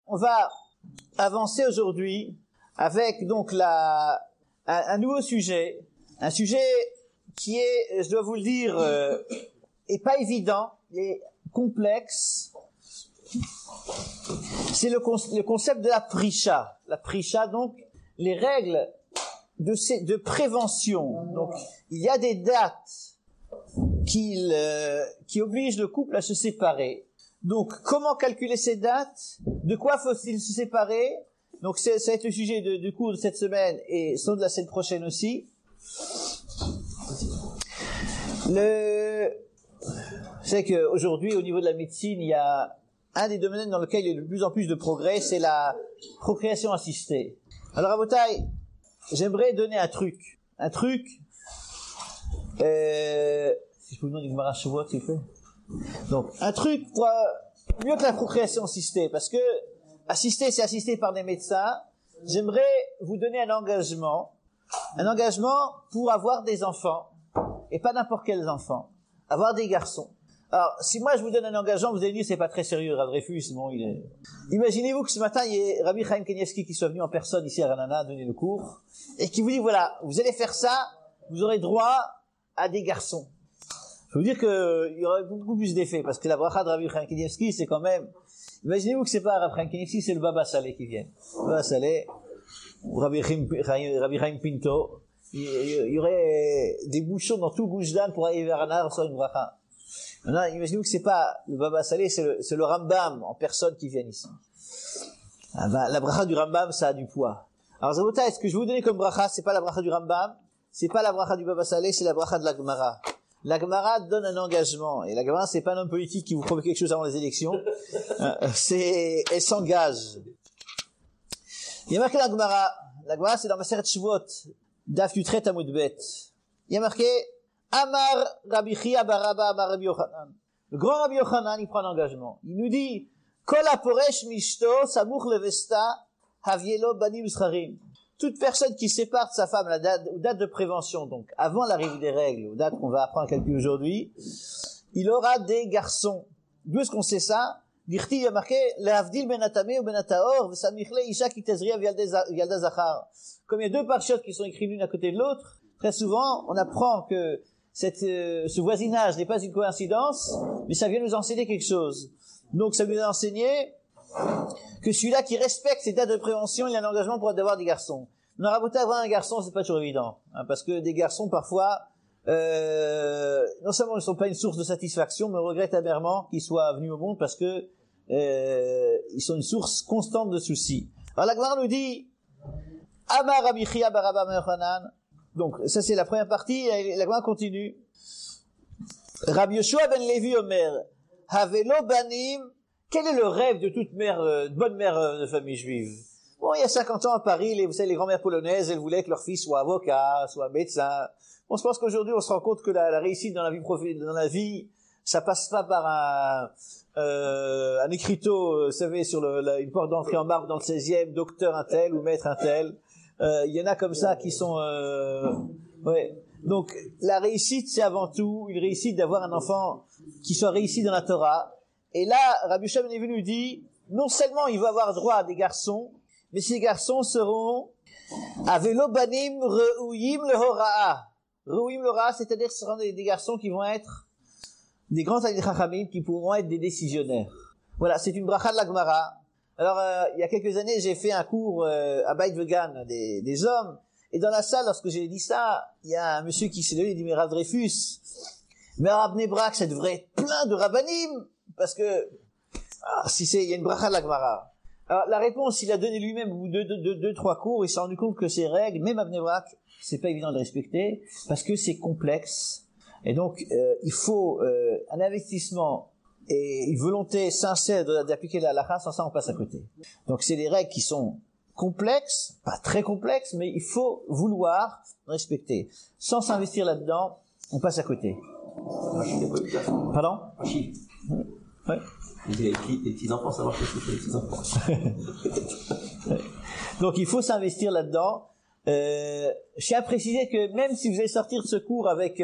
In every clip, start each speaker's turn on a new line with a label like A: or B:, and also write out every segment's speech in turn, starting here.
A: on va avancer aujourd'hui avec donc un nouveau sujet, un sujet qui est, je dois vous le dire, est pas évident, est complexe. C'est le concept de la prisha. La prisha, donc, les règles de prévention. Donc, il y a des dates qui obligent le couple à se séparer. Donc, comment calculer ces dates? De quoi faut-il se séparer? Donc, ça va être le sujet du cours de cette semaine et sans de la semaine prochaine aussi. C'est qu'aujourd'hui, au niveau de la médecine, il y a un des domaines dans lequel il y a de plus en plus de progrès, c'est la procréation assistée. Alors, à Botaï, j'aimerais donner un truc. Si je vous demande une Gemara Shavuot, s'il vous plaît. Donc, un truc pour mieux que la procréation assistée, parce que assister, c'est assisté par des médecins. J'aimerais vous donner un engagement pour avoir des enfants, et pas n'importe quels enfants, avoir des garçons. Alors, si moi je vous donne un engagement, vous allez dire c'est pas très sérieux, Rav Dreyfus, bon, Imaginez-vous que ce matin, il y ait Rabbi Chaim Kanievski qui soit venu en personne ici à Ranana donner le cours, et qui vous dit voilà, vous allez faire ça, vous aurez droit à des garçons. Je veux dire que il y aurait beaucoup plus d'effets, parce que la bracha de Rabbi Chaim Kanievski, c'est quand même, imaginez-vous que c'est pas Rabbi Chaim Kanievski, c'est le Baba Saleh qui vient. Baba Saleh, ou Rabbi Chaim Pinto, il y aurait des bouchons dans tout Gush Dan pour arriver à Ranana sur une bracha. Maintenant, imaginez-vous que c'est pas le Baba Saleh, c'est le Rambam en personne qui vient ici. Ah ben, la bracha du Rambam, ça a du poids. Alors, Zabota, est-ce que je vais vous donner comme bracha, c'est pas la bracha du Rambam, c'est pas la bracha du Baba Saleh, c'est la bracha de la Gemara. La Gemara donne un engagement, et la Gemara, c'est pas un homme politique qui vous promet quelque chose avant les élections, elle s'engage. Il y a marqué la Gemara, c'est dans Maseret Shvot, Daf Yutret Amud Bet. Il y a marqué, Amar Rabbi Chia bar Abba Amar Rabbi Yochanan. Le grand Rabbi Yochanan, il prend un engagement. Il nous dit, Kol haporesh mishto samuch levesta havielo banim zcharim. Toute personne qui sépare de sa femme à la date de prévention, donc avant l'arrivée des règles, aux dates qu'on va apprendre à calculer aujourd'hui, il aura des garçons. D'où est-ce qu'on sait ça? Dirti, il y a marqué, Lehavdil ben atame ou ben ataor, v'samichle isha ki tezria v'yalda zachar. Comme il y a deux parchiotes qui sont écrits l'une à côté de l'autre, très souvent, on apprend que ce voisinage n'est pas une coïncidence, mais ça vient nous enseigner quelque chose. Donc, ça nous a enseigné que celui-là qui respecte ces dates de prévention, il a un engagement pour avoir des garçons. Non, raboter avoir un garçon, c'est pas toujours évident, hein, parce que des garçons, parfois, non seulement ils ne sont pas une source de satisfaction, mais on regrette amèrement qu'ils soient venus au monde parce que ils sont une source constante de soucis. Alors, la Gemara nous dit, Amar Rabbi Chia bar Abba Amar Yochanan. Donc, ça c'est la première partie, et la Gemara continue. Rabbi Yoshua ben Levi Omer, Havelo banim, quel est le rêve de toute mère, bonne mère de famille juive? Bon, il y a 50 ans à Paris, vous savez, les grand-mères polonaises, elles voulaient que leur fils soit avocat, soit médecin. Bon, je pense qu'aujourd'hui, on se rend compte que la réussite dans la vie, ça passe pas par un écriteau, vous savez, sur une porte d'entrée en marbre dans le 16e, docteur un tel ou maître un tel. Il y en a comme ça qui sont, ouais. Donc, la réussite, c'est avant tout une réussite d'avoir un enfant qui soit réussi dans la Torah. Et là, Rabbi Yoshua ben Levi nous dit, non seulement il va avoir droit à des garçons, mais ces garçons seront avelo banim re'uyim lehora'a. Re'uyim lehora'a, c'est-à-dire que ce seront des garçons qui vont être des grands talmidei chachamim, qui pourront être des décisionnaires. Voilà, c'est une bracha de la Gemara. Alors, il y a quelques années, j'ai fait un cours à Beit Vegan des hommes, et dans la salle, lorsque j'ai dit ça, il y a un monsieur qui s'est levé, il dit, mais Rav Dreyfus, mais à Bnei Brak, ça devrait être plein de rabbanim, parce que il y a une bracha de la Gemara. Alors, la réponse, il a donné lui-même au bout de deux, trois cours, il s'est rendu compte que ces règles, même à Bnei Brak, c'est pas évident de respecter, parce que c'est complexe, et donc, il faut un investissement et une volonté sincère d'appliquer la halakha, sans ça on passe à côté. Donc c'est des règles qui sont complexes, pas très complexes, mais il faut vouloir respecter. Sans s'investir là-dedans, on passe à côté. Pardon? Ouais.
B: Les petits-enfants, ça marche aussi pour les petits-enfants.
A: Donc il faut s'investir là-dedans. Je tiens à préciser que même si vous allez sortir de ce cours avec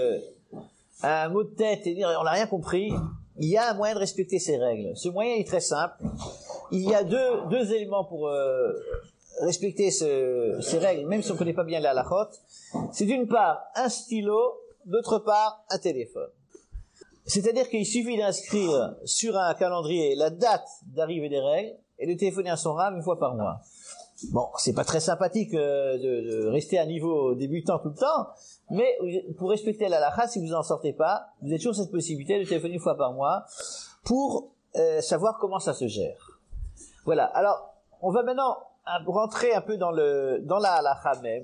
A: un mot de tête et dire on n'a rien compris, il y a un moyen de respecter ces règles. Ce moyen est très simple. il y a deux éléments pour respecter ces règles, même si on ne connaît pas bien la halachot. C'est d'une part un stylo, d'autre part un téléphone. C'est-à-dire qu'il suffit d'inscrire sur un calendrier la date d'arrivée des règles et de téléphoner à son rave une fois par mois. Bon, c'est pas très sympathique de rester à niveau débutant tout le temps, mais pour respecter la halakha, si vous en sortez pas, vous avez toujours cette possibilité de téléphoner une fois par mois pour savoir comment ça se gère. Voilà. Alors, on va maintenant rentrer un peu dans la halakha même.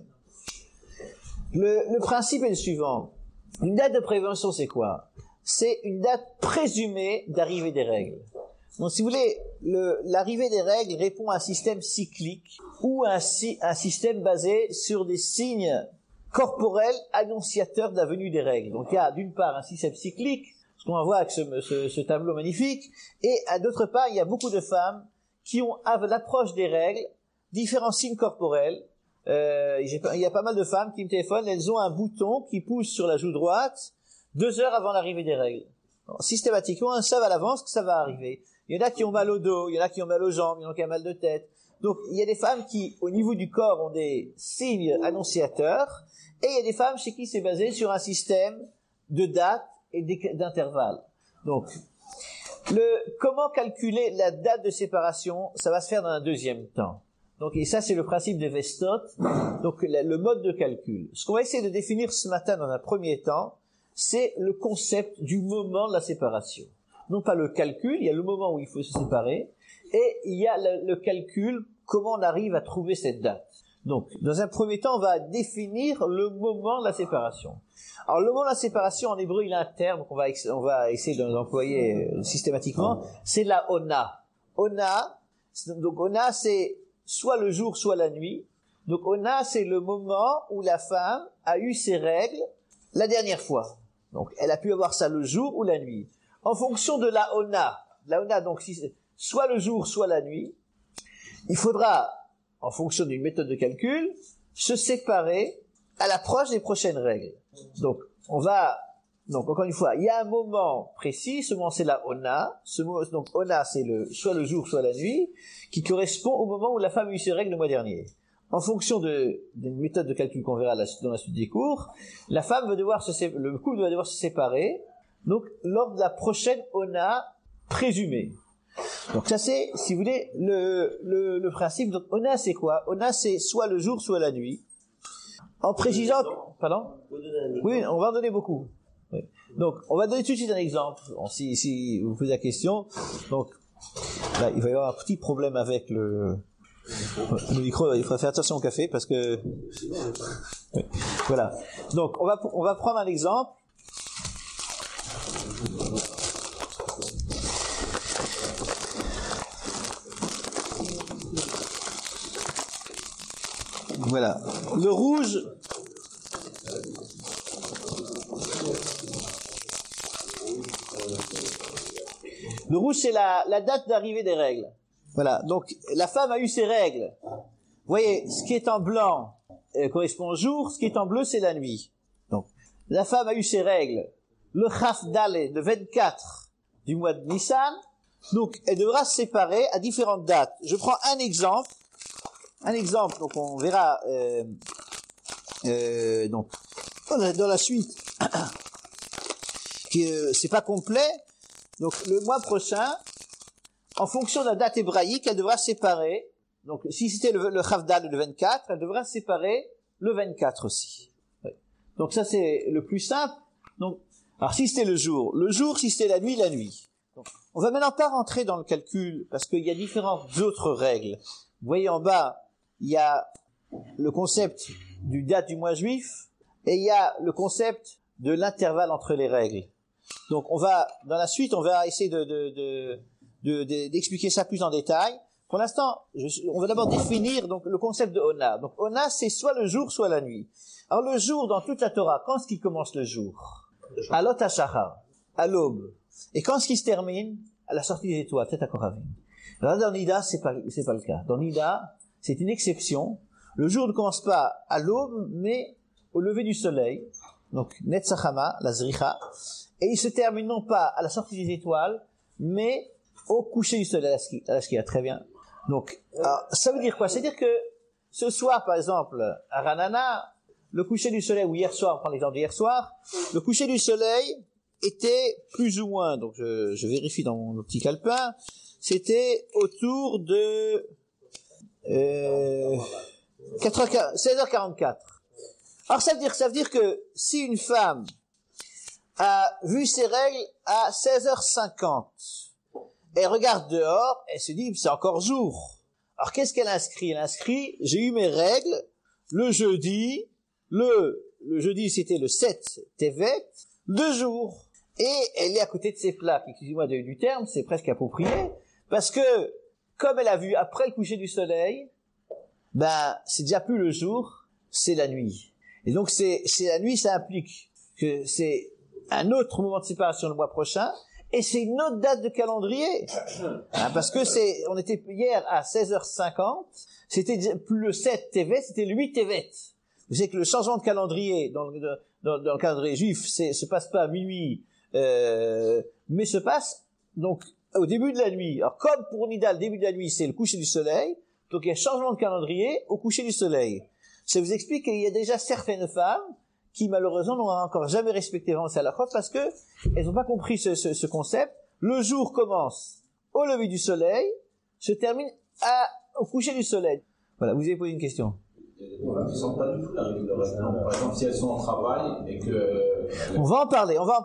A: Le principe est le suivant. Une date de prévention, c'est quoi? C'est une date présumée d'arrivée des règles. Donc, si vous voulez, l'arrivée des règles répond à un système cyclique ou un système basé sur des signes corporels annonciateurs de la venue des règles. Donc, il y a d'une part un système cyclique, ce qu'on va voir avec ce tableau magnifique, et d'autre part, il y a beaucoup de femmes qui ont, à l'approche des règles, différents signes corporels. Il y a pas mal de femmes qui me téléphonent, elles ont un bouton qui pousse sur la joue droite 2 heures avant l'arrivée des règles. Alors, systématiquement, elles savent à l'avance que ça va arriver. Il y en a qui ont mal au dos, il y en a qui ont mal aux jambes, il y en a qui ont mal de tête. Donc, il y a des femmes qui, au niveau du corps, ont des signes annonciateurs, et il y a des femmes chez qui c'est basé sur un système de dates et d'intervalles. Donc, comment calculer la date de séparation, ça va se faire dans un deuxième temps. Donc, et ça, c'est le principe de Vestot, donc le mode de calcul. Ce qu'on va essayer de définir ce matin dans un premier temps, c'est le concept du moment de la séparation. Non pas le calcul, il y a le moment où il faut se séparer, et il y a le calcul, comment on arrive à trouver cette date. Donc, dans un premier temps, on va définir le moment de la séparation. Alors, le moment de la séparation, en hébreu, il a un terme qu'on va essayer d'employer systématiquement, c'est la ona. Ona, c'est soit le jour, soit la nuit. Donc, ona, c'est le moment où la femme a eu ses règles la dernière fois. Donc, elle a pu avoir ça le jour ou la nuit. En fonction de la ona, donc, soit le jour, soit la nuit, il faudra, en fonction d'une méthode de calcul, se séparer à l'approche des prochaines règles. Donc, encore une fois, il y a un moment précis, ce moment c'est la ona, donc ona c'est soit le jour, soit la nuit, qui correspond au moment où la femme a eu ses règles le mois dernier. En fonction d'une méthode de calcul qu'on verra dans la suite des cours, le couple va devoir se séparer, donc, lors de la prochaine ona présumée. Donc ça c'est, si vous voulez, le principe. Donc ona c'est quoi? Ona c'est soit le jour, soit la nuit. En précisant, pardon? Oui, on va en donner beaucoup. Oui. Donc on va donner tout de suite un exemple. Bon, si vous posez la question, donc là il va y avoir un petit problème avec le micro. Il faudra faire attention au café parce que oui. Voilà. Donc on va prendre un exemple. Voilà. Le rouge, c'est la date d'arrivée des règles. Voilà. Donc, la femme a eu ses règles. Vous voyez, ce qui est en blanc correspond au jour, ce qui est en bleu, c'est la nuit. Donc, la femme a eu ses règles le Chaf Daled, le 24 du mois de Nissan. Donc, elle devra se séparer à différentes dates. Je prends un exemple. Donc on verra donc dans la suite que c'est pas complet. Donc le mois prochain, en fonction de la date hébraïque, elle devra se séparer. Donc si c'était le Chavdal le 24, elle devra se séparer le 24 aussi. Oui. Donc ça c'est le plus simple. Donc alors si c'était le jour, si c'était la nuit. Donc, on va maintenant pas rentrer dans le calcul parce qu'il y a différentes autres règles. Vous voyez en bas, il y a le concept du date du mois juif et il y a le concept de l'intervalle entre les règles. Donc dans la suite, on va essayer d'expliquer ça plus en détail. Pour l'instant, on va d'abord définir donc le concept de Ona. Donc Ona, c'est soit le jour, soit la nuit. Alors le jour, dans toute la Torah, quand est-ce qu'il commence le jour? À l'Ot HaShachar, à l'aube. Et quand est-ce qu'il se termine? À la sortie des étoiles, peut-être à Koravim. Alors dans Nida, c'est pas le cas. Dans Nida, c'est une exception. Le jour ne commence pas à l'aube, mais au lever du soleil. Donc, Netzachama, la Zricha. Et il se termine non pas à la sortie des étoiles, mais au coucher du soleil à la Shkia, très bien. Donc, alors, ça veut dire quoi? C'est-à-dire que ce soir, par exemple, à Ranana, le coucher du soleil, ou hier soir, on prend l'exemple d'hier soir, le coucher du soleil était plus ou moins, donc je vérifie dans mon petit calepin, c'était autour de 16h44. Alors ça veut dire que si une femme a vu ses règles à 16h50, elle regarde dehors, elle se dit c'est encore jour. Alors qu'est-ce qu'elle inscrit? Elle inscrit j'ai eu mes règles le jeudi, le jeudi c'était le 7 Tevet, 2 jours. Et elle est à côté de ses plaques, excusez-moi du terme, c'est presque approprié, parce que comme elle a vu après le coucher du soleil, c'est déjà plus le jour, c'est la nuit. Et donc c'est la nuit, ça implique que c'est un autre moment de séparation le mois prochain, et c'est une autre date de calendrier. Parce que on était hier à 16h50, c'était plus le 7 Tevet, c'était le 8 Tevet. Vous savez que le changement de calendrier dans le calendrier juif, se passe pas à minuit, mais se passe donc au début de la nuit. Alors comme pour Nida, le début de la nuit, c'est le coucher du soleil, donc il y a changement de calendrier au coucher du soleil. Ça vous explique qu'il y a déjà certaines femmes qui malheureusement n'ont encore jamais respecté vraiment la halachot parce que elles n'ont pas compris ce concept. Le jour commence au lever du soleil, se termine au coucher du soleil. Voilà, vous avez posé une question.
C: Voilà, qui ne sont pas du tout la règle de reste. Par exemple, si elles sont en travail et que...
A: On va en parler. On va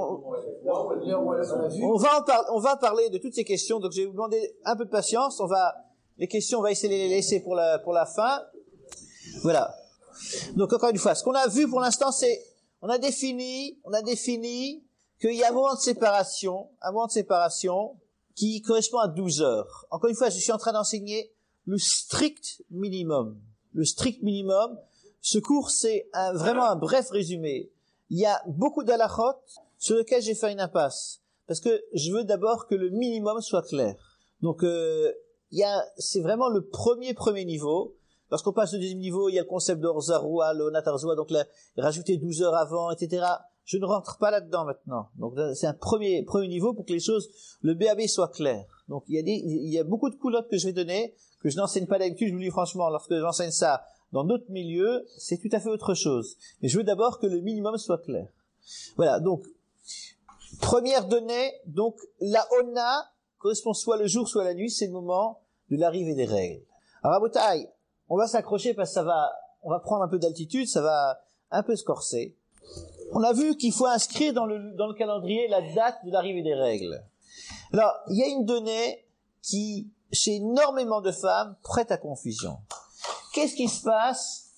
A: parler de toutes ces questions. Donc, je vais vous demander un peu de patience. Les questions, on va essayer de les laisser pour la fin. Voilà. Donc, encore une fois, ce qu'on a vu pour l'instant, c'est, on a défini qu'il y a un moment de séparation qui correspond à 12 heures. Encore une fois, je suis en train d'enseigner le strict minimum. Le strict minimum. Ce cours, c'est vraiment un bref résumé. Il y a beaucoup d'halachot sur lesquels j'ai fait une impasse. Parce que je veux d'abord que le minimum soit clair. Donc, c'est vraiment le premier niveau. Lorsqu'on passe au deuxième niveau, il y a le concept d'Orzaroua, le Natarzoua, donc rajouter 12 heures avant, etc. Je ne rentre pas là-dedans maintenant. Donc, c'est un premier niveau pour que les choses, le BAB soit clair. Donc, il y a beaucoup de coulottes que je vais donner, que je n'enseigne pas d'habitude. Je vous dis franchement, lorsque j'enseigne ça dans d'autres milieux, c'est tout à fait autre chose. Mais je veux d'abord que le minimum soit clair. Voilà. Donc, première donnée, donc, la Ona correspond soit le jour, soit la nuit, c'est le moment de l'arrivée des règles. Alors, Rabotai, on va s'accrocher parce que on va prendre un peu d'altitude, ça va un peu se corser. On a vu qu'il faut inscrire dans le calendrier la date de l'arrivée des règles. Alors, il y a une donnée qui, chez énormément de femmes, prête à confusion. Qu'est-ce qui se passe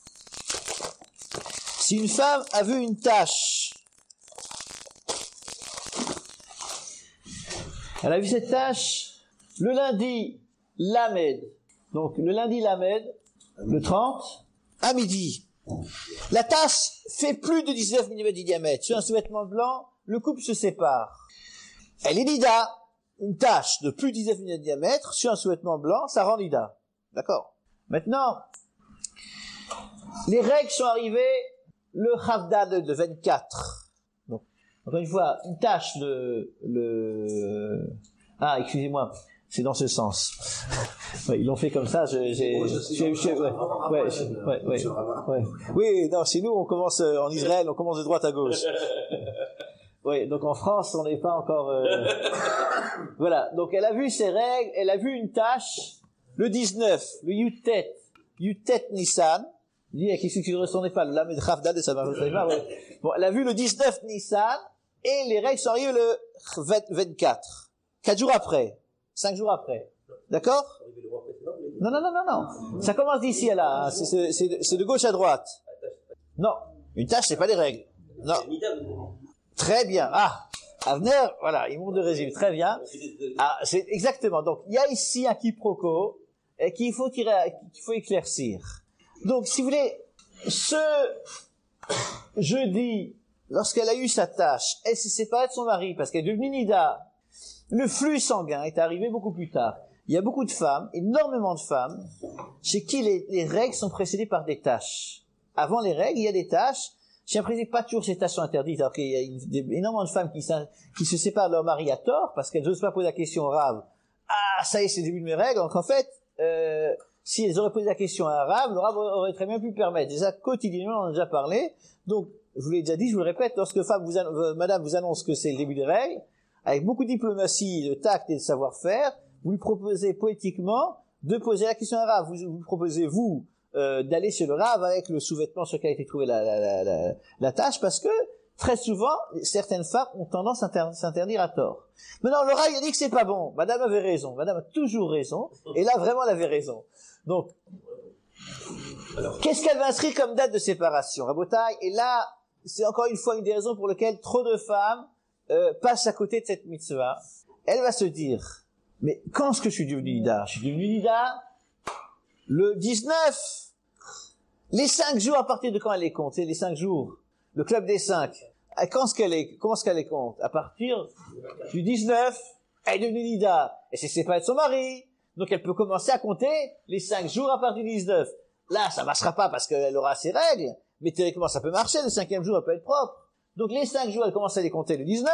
A: si une femme a vu une tache? Elle a vu cette tache le lundi Lamed. Donc, le lundi Lamed, le 30, à midi. La tache fait plus de 19 mm de diamètre. Sur un sous-vêtement blanc, le couple se sépare. Elle est nida. Une tache de plus de 19 mm de diamètre sur un sous-vêtement blanc, ça rend nida. D'accord? Maintenant, les règles sont arrivées le Chavdal de 24. Donc, encore une fois, une tache excusez-moi. C'est dans ce sens. Ouais, ils l'ont fait comme ça. Oui, non, chez nous, on commence en Israël, on commence de droite à gauche. Oui, donc en France, on n'est pas encore. Voilà. Donc elle a vu ses règles, elle a vu une tache le 19, le Yutet Nissan. Il dit qu'est-ce que ne ressonnait pas le Lamed Chavdal de sa mère. Bon, elle a vu le 19 Nissan et les règles sont arrivées le 24, 4 jours après. 5 jours après. D'accord? Non. Ça commence d'ici à là. Hein. C'est de gauche à droite. Non. Une tâche, c'est pas des règles. Non. Très bien. Avner, voilà, il monte de régime. Très bien. C'est exactement. Donc, il y a ici un quiproquo qu'il faut éclaircir. Donc, si vous voulez, ce jeudi, lorsqu'elle a eu sa tâche, elle s'est séparée de son mari parce qu'elle est devenue nida. Le flux sanguin est arrivé beaucoup plus tard. Il y a beaucoup de femmes, énormément de femmes, chez qui les règles sont précédées par des taches. Avant les règles, il y a des taches. J'ai l'impression que pas toujours ces tâches sont interdites, alors qu'il y a énormément de femmes qui se séparent de leur mari à tort, parce qu'elles n'osent pas poser la question au Rav. Ah, ça y est, c'est le début de mes règles. Donc en fait, si elles auraient posé la question à un Rav, le Rav aurait très bien pu permettre. Déjà, quotidiennement, on en a déjà parlé. Donc, je vous l'ai déjà dit, je vous le répète, lorsque madame vous annonce que c'est le début des règles, avec beaucoup de diplomatie, de tact et de savoir-faire, vous lui proposez poétiquement de poser la question à un Rav. Vous proposez, vous, d'aller chez le Rav avec le sous-vêtement sur lequel a été trouvée la tâche, parce que, très souvent, certaines femmes ont tendance à s'interdire à tort. Maintenant, le Rav, il a dit que c'est pas bon. Madame avait raison. Madame a toujours raison. Et là, vraiment, elle avait raison. Donc, qu'est-ce qu'elle va inscrire comme date de séparation, Rabotai? Et là, c'est encore une fois une des raisons pour lesquelles trop de femmes passent à côté de cette mitzvah. Elle va se dire, mais quand est-ce que je suis devenu Nida? Je suis devenu Nida le 19. Les 5 jours, à partir de quand elle les compte? Les 5 jours. Le club des 5. Comment est-ce qu'elle les compte? À partir du 19, elle est devenue Nida. Et c'est séparée de son mari. Donc elle peut commencer à compter les 5 jours à partir du 19. Là, ça marchera pas parce qu'elle aura ses règles. Mais théoriquement, ça peut marcher. Le 5e jour, elle peut être propre. Donc les 5 jours, elle commence à les compter le 19.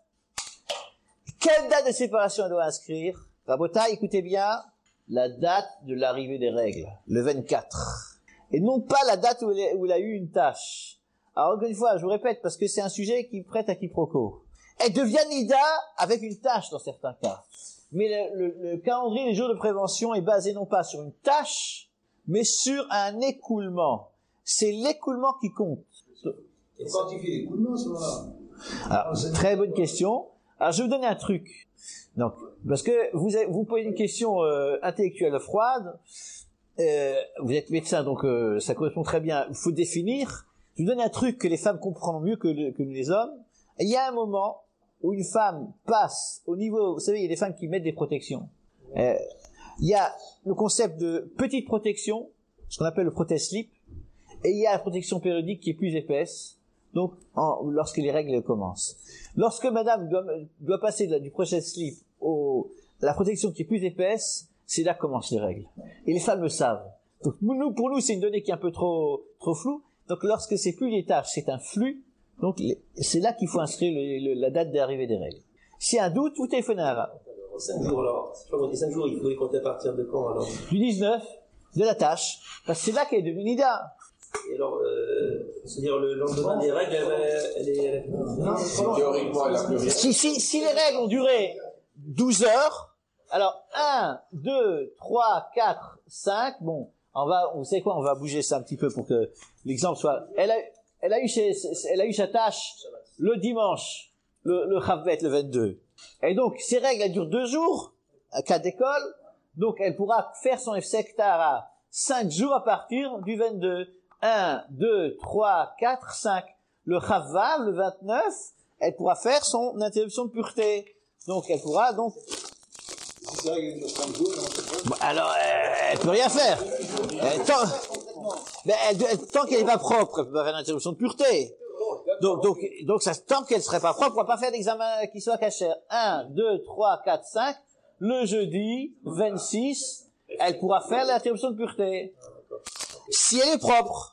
A: Quelle date de séparation elle doit inscrire? Rabota, écoutez bien, la date de l'arrivée des règles, le 24. Et non pas la date où elle a eu une tâche. Alors encore une fois, je vous répète, parce que c'est un sujet qui prête à quiproquo. Elle devient Nida avec une tâche dans certains cas. Mais le calendrier des jours de prévention est basé non pas sur une tâche, mais sur un écoulement. C'est l'écoulement qui compte.
C: Et quantifier l'écoulement, ça va.
A: Alors, très bonne question. Alors, je vais vous donner un truc. Donc, parce que vous posez une question intellectuelle froide. Vous êtes médecin, donc ça correspond très bien. Il faut définir. Je vais vous donner un truc que les femmes comprennent mieux que nous les hommes. Et il y a un moment où une femme passe au niveau... Vous savez, il y a des femmes qui mettent des protections. Il y a le concept de petite protection, ce qu'on appelle le protège-slip, et il y a la protection périodique qui est plus épaisse, donc lorsque les règles commencent. Lorsque madame doit passer du protège-slip à la protection qui est plus épaisse, c'est là que commencent les règles. Et les femmes le savent. Donc pour nous, c'est une donnée qui est un peu trop floue. Donc lorsque c'est plus les tâches, c'est un flux. Donc c'est là qu'il faut inscrire la date d'arrivée des règles. S'il y a un doute, vous téléphonez à un Rav.
B: 5 jours alors. Si on dit 5 jours, il faut les compter à partir de quand alors?
A: Du 19, de la tâche. Parce que c'est là qu'elle est devenue Nida.
B: Et alors, c'est-à-dire le lendemain des règles, elle est...
C: Théoriquement, elle a plus rien.
A: Si les règles ont duré 12 heures, alors 1, 2, 3, 4, 5, bon, vous savez quoi, on va bouger ça un petit peu pour que l'exemple soit... Elle a eu sa tâche le dimanche, le Chavbet, le 22. Et donc, ces règles, elles durent 2 jours, à cas d'école, donc elle pourra faire son Efsek Tahara 5 jours à partir du 22. 1, 2, 3, 4, 5. Le Chavav, le 29, elle pourra faire son interruption de pureté. Donc, elle pourra donc... Bon, alors, elle peut rien faire. Tant qu'elle n'est pas propre, elle peut pas faire l'interruption de pureté. Donc tant qu'elle serait pas propre, on va pas faire d'examen qui soit cachère. 1, 2, 3, 4, 5. Le jeudi 26, elle pourra faire l'interruption de pureté. Si elle est propre.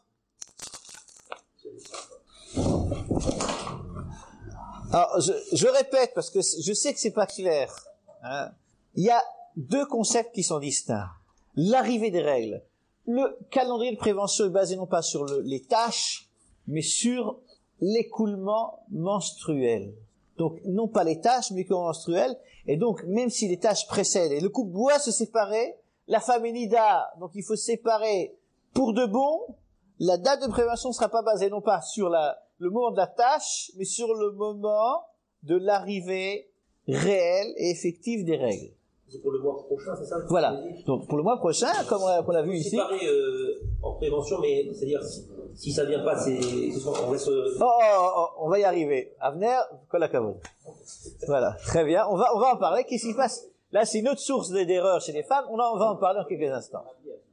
A: Alors, je répète parce que je sais que c'est pas clair. Hein. Il y a 2 concepts qui sont distincts. L'arrivée des règles. Le calendrier de prévention est basé non pas sur les tâches, mais sur l'écoulement menstruel. Donc, non pas les tâches, mais l'écoulement menstruel. Et donc, même si les tâches précèdent et le couple doit se séparer, la femme est Nida, donc il faut se séparer pour de bon. La date de prévention ne sera pas basée non pas sur le moment de la tâche, mais sur le moment de l'arrivée réelle et effective des règles.
B: C'est pour le mois prochain, c'est ça?
A: Voilà. Donc pour le mois prochain, comme on l'a vu ici.
B: Séparé en prévention, mais c'est-à-dire si ça vient pas, on laisse.
A: On va y arriver. Avner, kol hakavod. Voilà, très bien. On va en parler. Qu'est-ce qui se passe? Là, c'est une autre source d'erreur chez les femmes. On va en parler en quelques instants.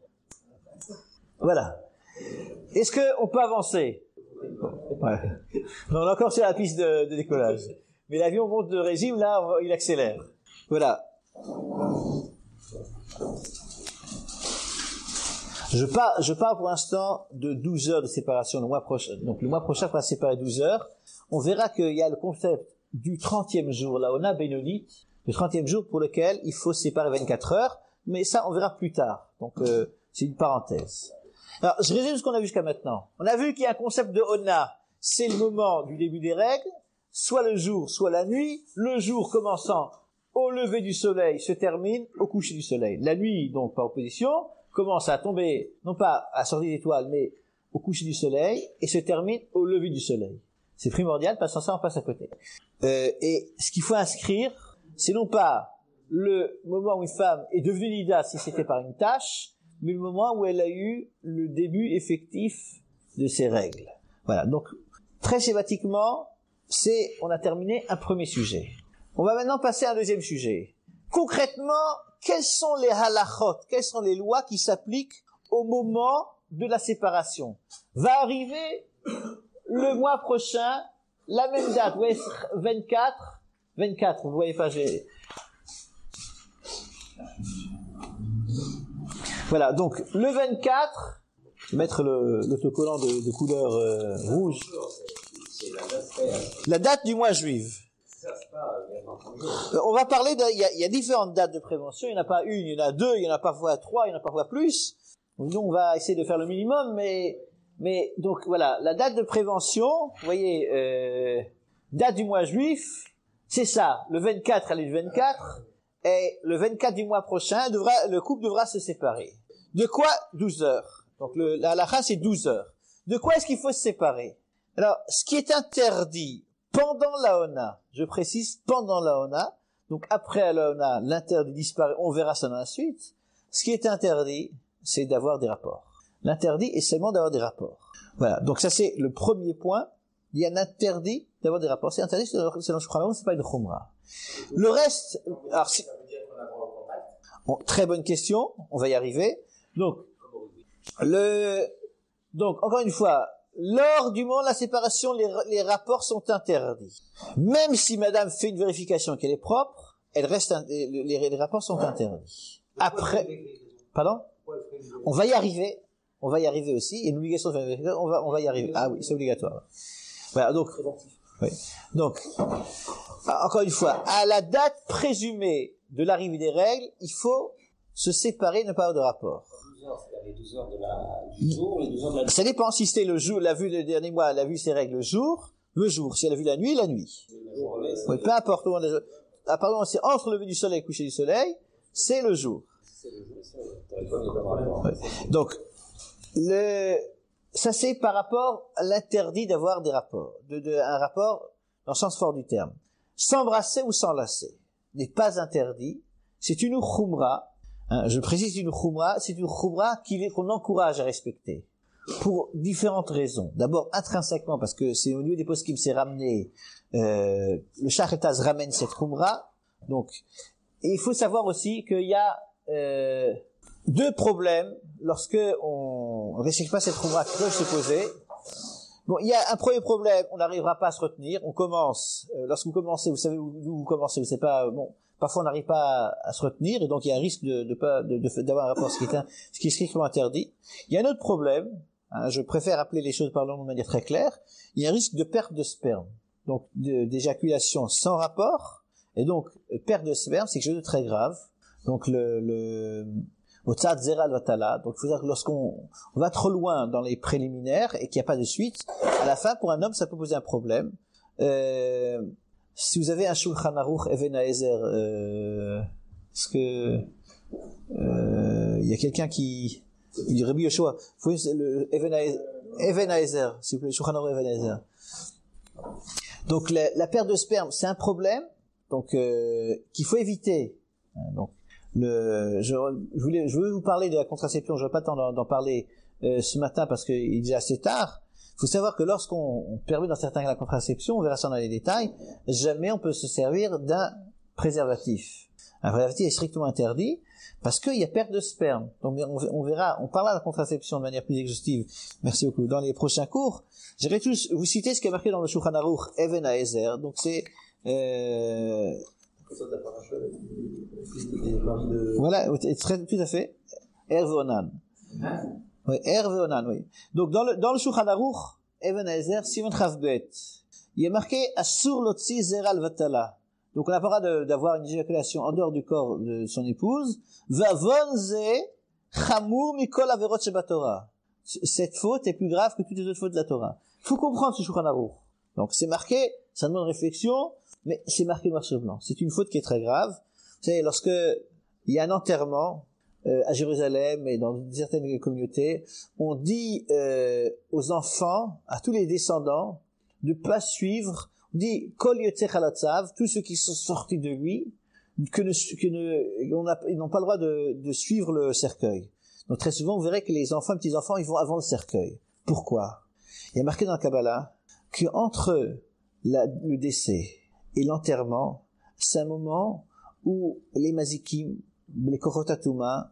A: Voilà. Est-ce qu'on peut avancer? Ouais. Non, on est encore sur la piste de décollage. Mais l'avion monte de régime, là, il accélère. Voilà. Je parle pour l'instant de 12 heures de séparation le mois prochain. Donc le mois prochain, on va séparer 12 heures. On verra qu'il y a le concept du 30e jour, la Ona Benoni, le 30e jour pour lequel il faut séparer 24 heures. Mais ça, on verra plus tard. Donc c'est une parenthèse. Alors, je résume ce qu'on a vu jusqu'à maintenant. On a vu qu'il y a un concept de Ona, c'est le moment du début des règles, soit le jour, soit la nuit. Le jour commençant au lever du soleil se termine au coucher du soleil. La nuit, donc par opposition, commence à tomber, non pas à sortir d'étoiles, mais au coucher du soleil, et se termine au lever du soleil. C'est primordial, parce que sans ça, on passe à côté. Et ce qu'il faut inscrire, c'est non pas le moment où une femme est devenue nida si c'était par une tâche, mais le moment où elle a eu le début effectif de ses règles. Voilà, donc très schématiquement, on a terminé un premier sujet. On va maintenant passer à un deuxième sujet. Concrètement, quelles sont les halachot, quelles sont les lois qui s'appliquent au moment de la séparation? Va arriver le mois prochain, la même date, vous voyez, 24, vous voyez pas, Voilà, donc le 24, je vais mettre l'autocollant de couleur rouge. La date du mois juif. On va parler il y a différentes dates de prévention, il n'y en a pas une, il y en a deux, il y en a parfois trois, il y en a parfois plus. Nous, on va essayer de faire le minimum, mais donc voilà, la date de prévention, vous voyez, date du mois juif, c'est ça, le 24, elle est le 24, et le 24 du mois prochain, le couple devra se séparer. De quoi? 12 heures. Donc la halakha, c'est 12 heures. De quoi est-ce qu'il faut se séparer? Alors, ce qui est interdit pendant la Ona, je précise, pendant la Ona, donc après la Ona, l'interdit disparaît, on verra ça dans la suite. Ce qui est interdit, c'est d'avoir des rapports. L'interdit est seulement d'avoir des rapports. Voilà, donc ça c'est le premier point. Il y a un interdit d'avoir des rapports. C'est interdit, c'est dans le Shulchan Aruch, c'est pas une khumra. Le reste, alors très bonne question, on va y arriver. Donc encore une fois, lors du moment de la séparation, les rapports sont interdits. Même si madame fait une vérification qu'elle est propre, les rapports sont interdits. Après, pardon? On va y arriver aussi, et l'obligation de faire une vérification, on va y arriver. Ah oui, c'est obligatoire. Voilà, donc, oui. Donc, encore une fois, à la date présumée de l'arrivée des règles, il faut se séparer, ne pas avoir de rapport.
B: 12 heures, c'est les 12 heures du jour, les 12 heures de la nuit.
A: Ça dépend si c'était le jour, l'a vu le dernier mois, elle a vu ses règles le jour. Si elle a vu la nuit, la nuit. Oui, peu importe. Apparemment, c'est entre le lever du soleil et le coucher du soleil, c'est le jour. Oui. Donc, ça c'est par rapport à l'interdit d'avoir des rapports, un rapport dans le sens fort du terme. S'embrasser ou s'enlacer n'est pas interdit. C'est une khumra. Je précise une khumra. C'est une khumra qu'on encourage à respecter pour différentes raisons. D'abord intrinsèquement parce que c'est au niveau des poskim s'est ramené. Le Shachetaz ramène cette khumra. Donc, et il faut savoir aussi qu'il y a deux problèmes lorsque on ne respecte pas cette khumra qui peuvent se poser. Bon, il y a un premier problème, on n'arrivera pas à se retenir. On commence, lorsque vous commencez, vous savez où vous commencez, vous savez pas, bon, parfois on n'arrive pas à se retenir, et donc il y a un risque d'avoir un rapport, ce qui est strictement interdit. Il y a un autre problème, je préfère appeler les choses par le nom de manière très claire, il y a un risque de perte de sperme. Donc, d'éjaculation sans rapport, et donc, perte de sperme, c'est quelque chose de très grave. Donc, au tzad zeral vatala. Donc, il faut dire que lorsqu'on va trop loin dans les préliminaires et qu'il n'y a pas de suite, à la fin, pour un homme, ça peut poser un problème. Si vous avez un Shulchan Aruch Even Haezer, est-ce que il y a quelqu'un qui dit Rabbi Yoshua, faut le Even Haezer, s'il vous plaît, Shulchan Aruch Even Haezer. Donc, la perte de sperme, c'est un problème, donc qu'il faut éviter. Donc, je voulais vous parler de la contraception, je n'ai pas le temps d'en parler ce matin parce qu'il est déjà assez tard. Il faut savoir que lorsqu'on permet dans certains cas la contraception, on verra ça dans les détails, jamais on peut se servir d'un préservatif. Un préservatif est strictement interdit parce qu'il y a perte de sperme. Donc on verra, on parlera de la contraception de manière plus exhaustive, merci beaucoup, dans les prochains cours. J'irai tous vous citer ce qui est marqué dans le Shulchan Aruch Even Haezer. Donc c'est voilà, tout à fait. Ervonan. Oui, Veonan, oui. Donc, dans le Shulchan Aruch, Even Haezer, Simon Chavbet, il est marqué Asur Lotzi Zeral Vatala. Donc, on n'a pas le droit d'avoir une éjaculation en dehors du corps de son épouse. Vavon Ze Chamur Mikol Averot Shebatorah. Cette faute est plus grave que toutes les autres fautes de la Torah. Il faut comprendre ce Shulchan Aruch. Donc, c'est marqué, ça demande réflexion, mais c'est marqué noir sur blanc. C'est une faute qui est très grave. Vous savez, lorsque il y a un enterrement, à Jérusalem et dans certaines communautés, on dit aux enfants, à tous les descendants, de pas suivre, on dit Kol Yotzech Halatzav, tous ceux qui sont sortis de lui, ils n'ont pas le droit de suivre le cercueil. Donc très souvent, vous verrez que les enfants, petits enfants, ils vont avant le cercueil. Pourquoi? Il y a marqué dans la Kabbalah que entre le décès et l'enterrement, c'est un moment où les mazikim, les Korotatuma,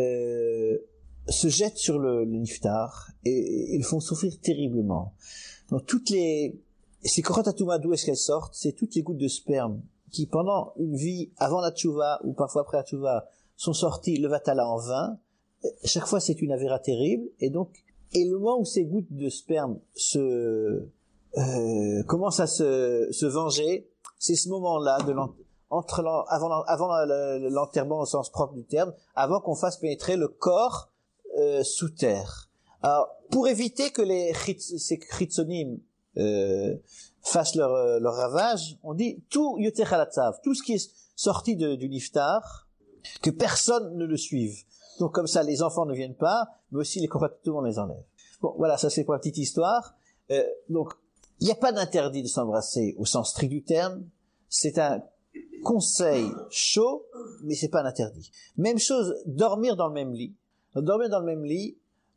A: se jettent sur le niftar et ils font souffrir terriblement. Donc ces Korotatuma, d'où est-ce qu'elles sortent? C'est toutes les gouttes de sperme qui, pendant une vie, avant la tchouva ou parfois après la tchouva, sont sorties le vatala en vain. Chaque fois, c'est une avéra terrible. Et le moment où ces gouttes de sperme commencent à se venger, c'est ce moment-là avant l'enterrement au sens propre du terme, avant qu'on fasse pénétrer le corps sous terre. Alors, pour éviter que ces chitzonim fassent leur ravage, on dit tout yotech halatzav, tout ce qui est sorti du niftar, que personne ne le suive. Donc comme ça, les enfants ne viennent pas, mais aussi les koratoum, on les enlève. Bon, voilà, ça c'est pour la petite histoire. Donc, il n'y a pas d'interdit de s'embrasser au sens strict du terme. C'est un conseil chaud, mais c'est pas un interdit. Même chose, dormir dans le même lit. Dormir dans le même lit,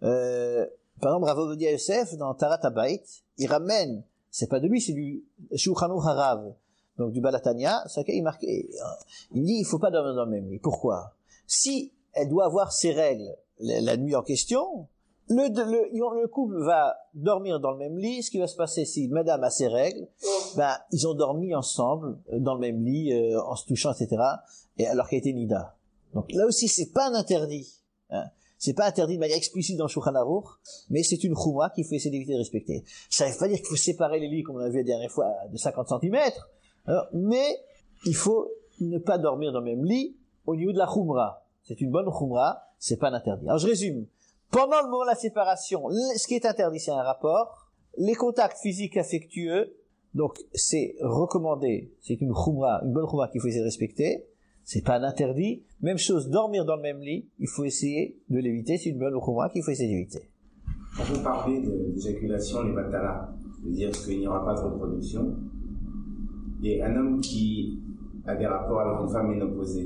A: par exemple, Rav Ovadia Yosef, dans Tarat Habayit, il ramène, c'est pas de lui, c'est du Shulchan Aruch Harav, donc du Balatania, il dit, il faut pas dormir dans le même lit. Pourquoi? Si elle doit avoir ses règles la nuit en question, le couple va dormir dans le même lit. Ce qui va se passer si madame a ses règles, ils ont dormi ensemble dans le même lit, en se touchant, etc. Et alors qu'elle était nida. Donc là aussi, c'est pas un interdit. Hein. C'est pas interdit de manière explicite dans le Shulchan Aruch, mais c'est une choumra qu'il faut essayer d'éviter de respecter. Ça ne veut pas dire qu'il faut séparer les lits, comme on l'a vu la dernière fois, de 50 cm. Mais il faut ne pas dormir dans le même lit au niveau de la choumra. C'est une bonne choumra, c'est pas un interdit. Alors je résume. Pendant le moment de la séparation, ce qui est interdit, c'est un rapport. Les contacts physiques affectueux, donc c'est recommandé, c'est une choumra, une bonne choumra qu'il faut essayer de respecter. C'est pas un interdit. Même chose, dormir dans le même lit, il faut essayer de l'éviter. C'est une bonne choumra qu'il faut essayer d'éviter.
D: On peut parler d'éjaculation, les batalas, c'est-à-dire qu'il n'y aura pas de reproduction. Et un homme qui a des rapports avec une femme ménopausée,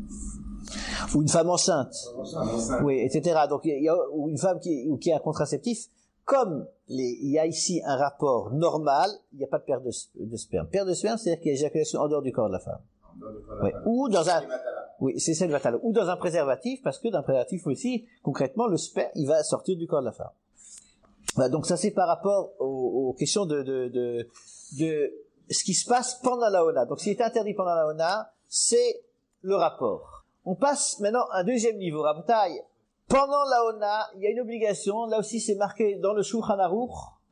A: ou une femme enceinte. Oui, etc. Donc, ou une femme qui a un contraceptif, comme il y a ici un rapport normal, il n'y a pas de perte de sperme. Perte de sperme, c'est-à-dire qu'il y a éjaculation en dehors du corps de la femme. Oui. Ou dans c'est celle vatala. Ou dans un préservatif, parce que dans un préservatif aussi, concrètement, le sperme, il va sortir du corps de la femme. Voilà, donc ça c'est par rapport aux questions de ce qui se passe pendant la Ona. Donc, ce qui est interdit pendant la Ona, c'est le rapport. On passe maintenant à un deuxième niveau, Rabotai. Pendant la Ona, il y a une obligation, là aussi c'est marqué dans le Shulchan Aruch,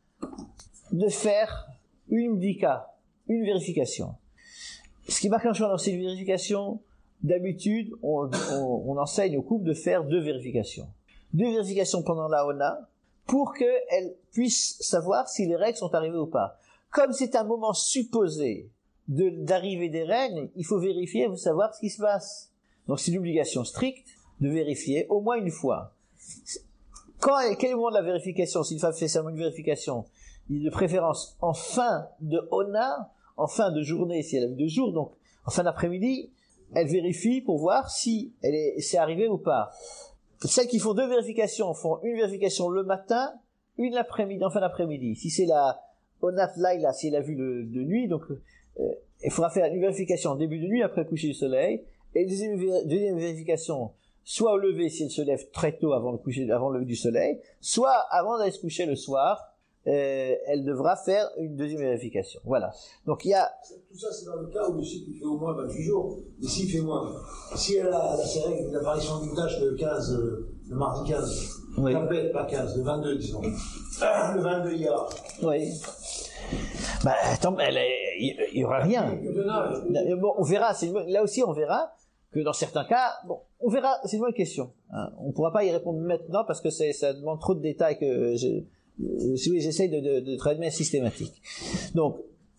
A: de faire une bdika, une vérification. Ce qui marque un Shulchan Aruch, c'est une vérification. D'habitude, on enseigne au couple de faire 2 vérifications. 2 vérifications pendant la Ona, pour qu'elle puisse savoir si les règles sont arrivées ou pas. Comme c'est un moment supposé d'arrivée des règles, il faut vérifier, il faut savoir ce qui se passe. Donc c'est une obligation stricte de vérifier au moins une fois. Quel est le moment de la vérification? Si une femme fait seulement une vérification, il est de préférence en fin de Ona, en fin de journée, si elle a vu 2 jours, donc en fin d'après-midi, elle vérifie pour voir si c'est arrivé ou pas. Celles qui font 2 vérifications font une vérification le matin, une l'après-midi, en fin d'après-midi. Si c'est la Onat Laila, si elle a vu de nuit, donc il faudra faire une vérification en début de nuit après le coucher du soleil, et deuxième vérification, soit au lever si elle se lève très tôt avant le lever du soleil, soit avant d'aller se coucher le soir, elle devra faire une deuxième vérification. Voilà. Donc il y a...
E: Tout ça, c'est dans le cas où le cycle fait au moins 28 jours. Et s'il fait moins, si elle a ses règles d'apparition d'une tâche le 15, le mardi 15,
A: oui.
E: Pas 15, le 22, disons. Le 22, il y a...
A: Oui. Bah, attends, il y aura rien. Bon, on verra, là aussi on verra que dans certains cas, bon, on verra, c'est une bonne question. Hein. On ne pourra pas y répondre maintenant parce que ça demande trop de détails que j'essaye de travailler de manière systématique. Donc,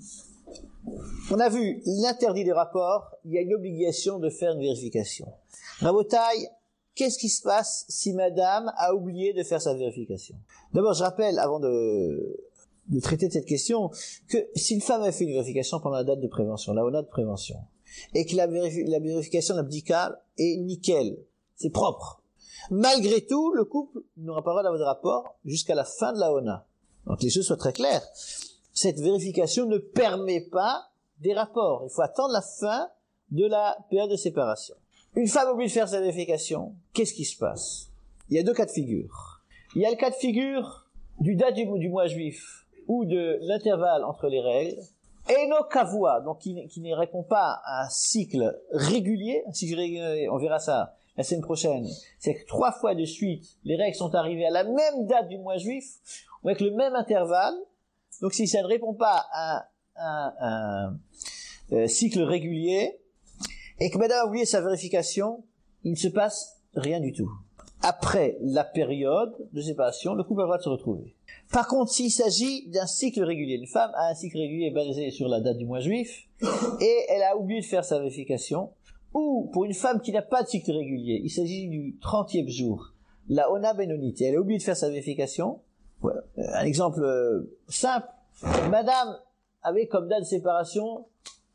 A: on a vu l'interdit des rapports, il y a une obligation de faire une vérification. Rabotaille, qu'est-ce qui se passe si madame a oublié de faire sa vérification? D'abord, je rappelle, avant de traiter de cette question, que si une femme a fait une vérification pendant la date de prévention, la ONA de prévention, et que la vérification d'abdical est nickel, c'est propre, malgré tout, le couple n'aura pas le droit d'avoir de rapport jusqu'à la fin de la ONA. Donc les choses soient très claires. Cette vérification ne permet pas des rapports. Il faut attendre la fin de la période de séparation. Une femme oublie de faire sa vérification, qu'est-ce qui se passe? Il y a deux cas de figure. Il y a le cas de figure du date du mois juif ou de l'intervalle entre les règles, et no kavua, donc qui ne répond pas à un cycle régulier, on verra ça la semaine prochaine, c'est que 3 fois de suite, les règles sont arrivées à la même date du mois juif, ou avec le même intervalle. Donc si ça ne répond pas à un cycle régulier, et que madame a oublié sa vérification, il ne se passe rien du tout. Après la période de séparation, le couple a le droit de se retrouver. Par contre, s'il s'agit d'un cycle régulier, une femme a un cycle régulier basé sur la date du mois juif, et elle a oublié de faire sa vérification, ou pour une femme qui n'a pas de cycle régulier, il s'agit du 30e jour, la Ona Benonite, elle a oublié de faire sa vérification. Voilà. Un exemple simple, madame avait comme date de séparation,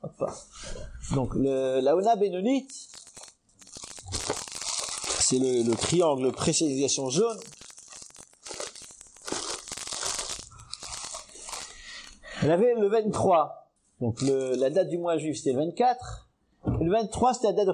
A: donc la Ona Benonite, c'est le triangle précision jaune. Elle avait le 23, donc la date du mois juif c'était le 24, et le 23 c'était la date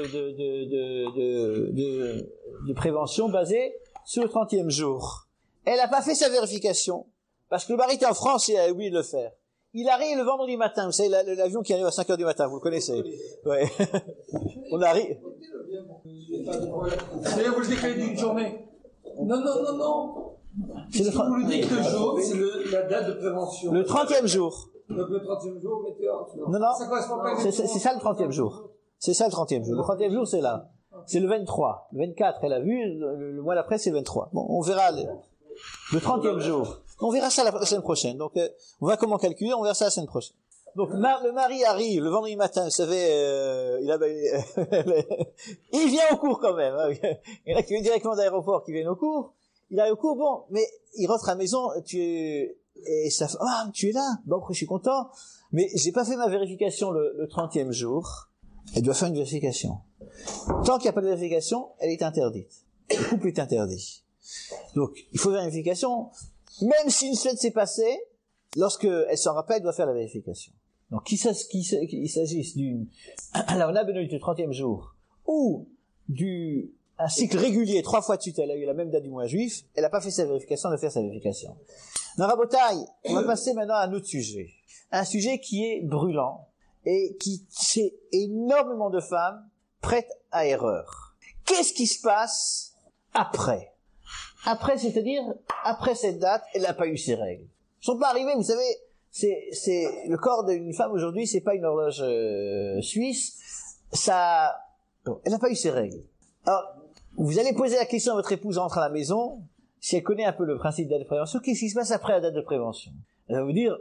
A: de prévention basée sur le 30e jour. Elle n'a pas fait sa vérification, parce que le mari était en France et elle a oublié de le faire. Il arrive le vendredi matin, vous savez, l'avion qui arrive à 5h du matin, vous le connaissez. Ouais. On arrive.
F: C'est-à-dire vous le décalez d'une journée. Non. Vous le dites le jour, c'est la date de prévention.
A: Le 30e jour.
F: Donc le 30e jour, vous mettez
A: Non.
F: Ça correspond pas.
A: C'est ça le 30e jour. C'est ça le 30e jour. Le 30e jour, c'est là. C'est le 23. Le 24, elle a vu, le mois d'après, c'est le 23. Bon, on verra le 30e jour. On verra ça la semaine prochaine. Donc, on va comment calculer, on verra ça la semaine prochaine. Donc, le mari arrive le vendredi matin, vous savez, il vient au cours quand même. Hein. Il y en a qui viennent directement d'aéroport, qui viennent au cours. Il arrive au cours, bon, mais il rentre à la maison, et ça fait, tu es là. Bon, après, je suis content. Mais j'ai pas fait ma vérification le 30e jour. Elle doit faire une vérification. Tant qu'il n'y a pas de vérification, elle est interdite. Le couple est interdit. Donc, il faut faire une vérification. Même si une semaine s'est passée, lorsque elle s'en rappelle, elle doit faire la vérification. Donc, qu'il s'agisse alors on a bénéficié du 30e jour, ou un cycle régulier, 3 fois de suite, elle a eu la même date du mois juif, elle n'a pas fait sa vérification, elle doit faire sa vérification. Dans Rabotaille, on va passer maintenant à un autre sujet. Un sujet qui est brûlant, et c'est énormément de femmes prêtes à erreur. Qu'est-ce qui se passe après? Après, c'est-à-dire, après cette date, elle n'a pas eu ses règles. Elles sont pas arrivées, vous savez, c'est le corps d'une femme aujourd'hui, c'est pas une horloge suisse, elle n'a pas eu ses règles. Alors, vous allez poser la question à votre épouse rentre à la maison, si elle connaît un peu le principe de la date de prévention, qu'est-ce qui se passe après la date de prévention? Elle va vous dire,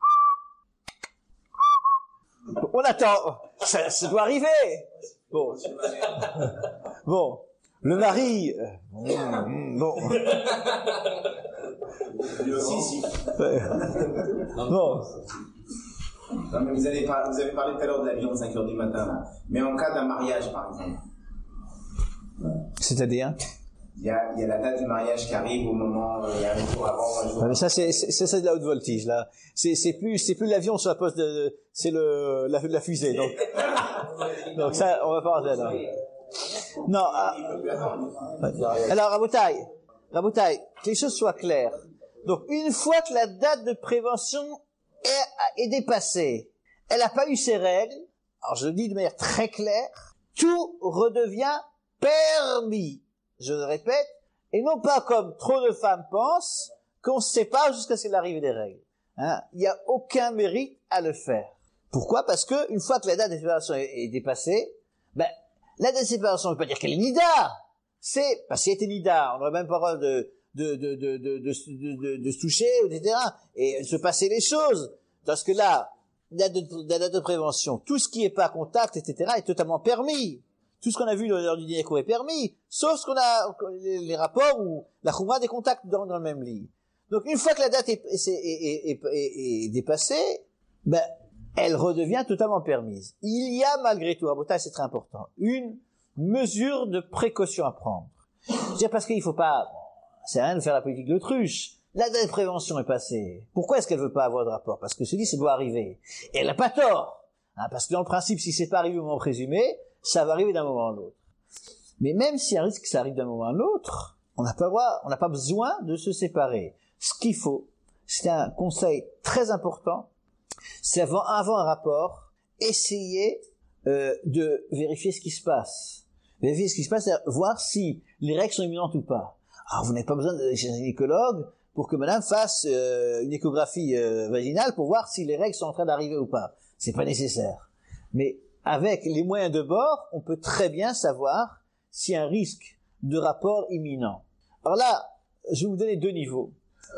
A: on attend, ça doit arriver. Bon. Le mari, bon.
D: Lui aussi, si.
A: Bon.
D: Non, mais vous avez parlé tout à l'heure de l'avion à 5h du matin, là. Mais en cas d'un mariage, par exemple.
A: C'est-à-dire?
D: Il y a la date du mariage qui arrive au moment, il y a un jour avant, un jour
A: après. Mais ça, c'est de la haute voltige, là. C'est plus l'avion sur la poste c'est la fusée, donc. Donc ça, on va pas rentrer là. Non, alors, Rabotaille, que les choses soient claires. Donc, une fois que la date de prévention est dépassée, elle n'a pas eu ses règles, alors je le dis de manière très claire, tout redevient permis. Je le répète, et non pas comme trop de femmes pensent, qu'on se sépare jusqu'à ce qu'il arrive des règles. Il n'y a aucun mérite à le faire. Pourquoi? Parce que une fois que la date de séparation est dépassée, la date de séparation ne veut pas dire qu'elle est nida. C'est parce qu'elle était nida, on n'aurait même pas le droit de se toucher, etc. Et de se passer les choses. Parce que là, la date de prévention, tout ce qui est pas contact, etc., est totalement permis. Tout ce qu'on a vu lors du dîner est permis, sauf ce qu'on a, les rapports ou la khoumra des contacts dans le même lit. Donc, une fois que la date est dépassée, elle redevient totalement permise. Il y a malgré tout, Rabotai, c'est très important, une mesure de précaution à prendre. C'est parce qu'il faut pas, c'est rien de faire la politique de l'autruche. La date de prévention est passée. Pourquoi est-ce qu'elle veut pas avoir de rapport? Parce que ça doit arriver. Et elle n'a pas tort. Parce que dans le principe, si c'est pas arrivé au moment présumé, ça va arriver d'un moment à l'autre. Mais même s'il y a un risque que ça arrive d'un moment à l'autre, on n'a pas le droit, on n'a pas besoin de se séparer. Ce qu'il faut, c'est un conseil très important, c'est avant un rapport, essayer de vérifier ce qui se passe. Vérifier ce qui se passe, c'est voir si les règles sont imminentes ou pas. Alors vous n'avez pas besoin de chez un gynécologue pour que madame fasse une échographie vaginale pour voir si les règles sont en train d'arriver ou pas. C'est pas nécessaire. Mais avec les moyens de bord, on peut très bien savoir s'il y a un risque de rapport imminent. Alors là, je vais vous donner 2 niveaux.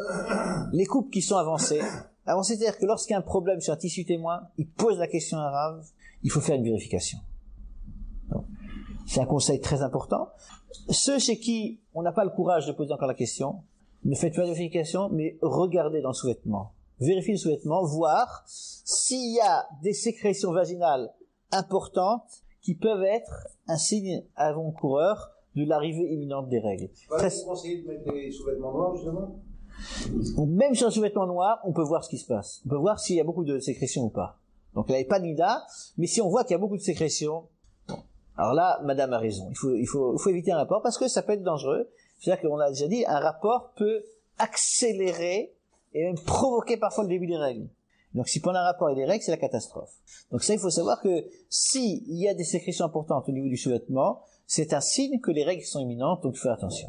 A: Les couples qui sont avancés, c'est-à-dire que lorsqu'il y a un problème sur un tissu témoin, ils posent la question à Rav, il faut faire une vérification. Donc, c'est un conseil très important. Ceux chez qui on n'a pas le courage de poser encore la question, ne faites pas de vérification, mais regardez dans le sous-vêtement. Vérifiez le sous-vêtement, voir s'il y a des sécrétions vaginales importantes qui peuvent être un signe avant-coureur de l'arrivée imminente des règles.
E: Vous conseillez de mettre des sous-vêtements noirs, justement?
A: Même sur un sous-vêtement noir, on peut voir ce qui se passe. On peut voir s'il y a beaucoup de sécrétions ou pas. Donc, elle n'avait pas de nida, mais si on voit qu'il y a beaucoup de sécrétions, alors là, madame a raison. Il faut éviter un rapport parce que ça peut être dangereux. C'est-à-dire qu'on l'a déjà dit, un rapport peut accélérer et même provoquer parfois le début des règles. Donc, si pendant un rapport il y a des règles, c'est la catastrophe. Donc ça, il faut savoir que s'il y a des sécrétions importantes au niveau du sous-vêtement, c'est un signe que les règles sont imminentes, donc faire attention.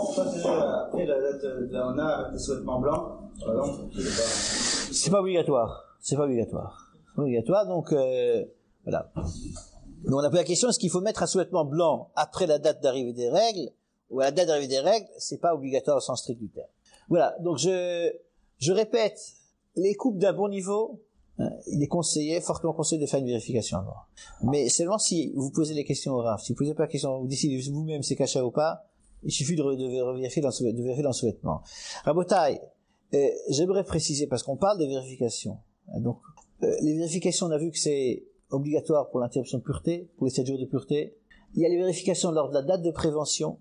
G: Après la date de la Hona avec le sous-vêtement blanc, par exemple,
A: c'est pas obligatoire. C'est pas obligatoire. Donc voilà. Mais on a posé la question, est-ce qu'il faut mettre un sous-vêtement blanc après la date d'arrivée des règles, ou à la date d'arrivée des règles? C'est pas obligatoire au sens strict du terme. Voilà. Donc je répète, les couples d'un bon niveau, il est fortement conseillé de faire une vérification avant. Mais seulement si vous posez les questions au Rav. Si vous posez pas la question, vous décidez vous-même c'est caché ou pas, il suffit de vérifier dans le sous-vêtement. Rabotai, j'aimerais préciser, parce qu'on parle de vérification. Donc, les vérifications, on a vu que c'est obligatoire pour l'interruption de pureté, pour les 7 jours de pureté. Il y a les vérifications lors de la date de prévention.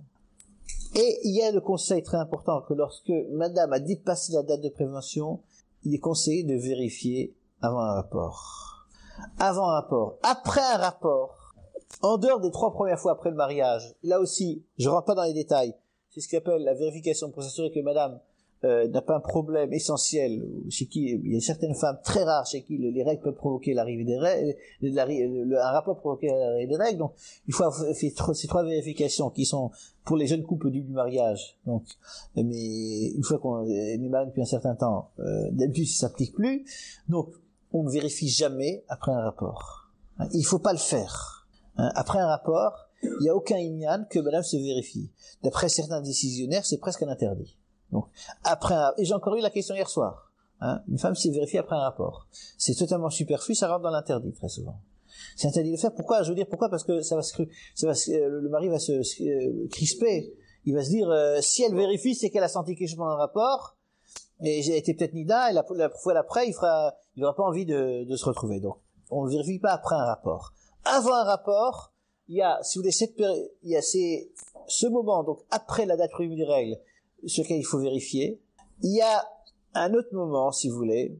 A: Et il y a le conseil très important que lorsque madame a dépassé la date de prévention, il est conseillé de vérifier avant un rapport. Après un rapport, en dehors des 3 premières fois après le mariage, là aussi, je rentre pas dans les détails, c'est ce qu'on appelle la vérification pour s'assurer que madame n'a pas un problème essentiel, chez qui il y a certaines femmes très rares chez qui les règles peuvent provoquer l'arrivée des règles, un rapport provoquer l'arrivée des règles. Donc il faut faire ces 3 vérifications qui sont pour les jeunes couples du mariage. Donc, mais une fois qu'on est marié depuis un certain temps, d'habitude ça s'applique plus. Donc on ne vérifie jamais après un rapport. Il faut pas le faire. Après un rapport, il n'y a aucun inyan que madame se vérifie. D'après certains décisionnaires, c'est presque un interdit. Donc, et j'ai encore eu la question hier soir. Une femme s'est vérifiée après un rapport. C'est totalement superflu, ça rentre dans l'interdit, très souvent. C'est interdit de le faire. Pourquoi? Je veux dire, pourquoi? Parce que le mari va se crisper. Il va se dire, si elle vérifie, c'est qu'elle a senti quelque chose pendant le rapport, et j'ai été peut-être nida, et la fois d'après, il aura pas envie de se retrouver. Donc, on ne vérifie pas après un rapport. Avant un rapport, il y a, si vous voulez, il y a ce moment, donc après la date prévue des règles, sur lequel il faut vérifier. Il y a un autre moment, si vous voulez,